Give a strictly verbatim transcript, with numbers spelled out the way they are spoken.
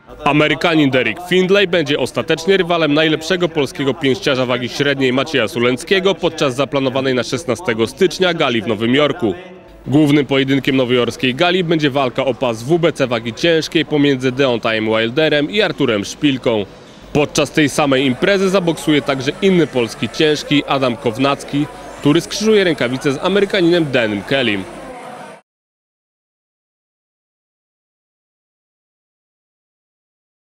Amerykanin Derek Findlay będzie ostatecznie rywalem najlepszego polskiego pięściarza wagi średniej Macieja Sulenckiego podczas zaplanowanej na szesnastego stycznia gali w Nowym Jorku. Głównym pojedynkiem nowojorskiej gali będzie walka o pas W B C wagi ciężkiej pomiędzy Deontayem Wilderem i Arturem Szpilką. Podczas tej samej imprezy zaboksuje także inny polski ciężki Adam Kownacki, który skrzyżuje rękawice z Amerykaninem Danem Kellym.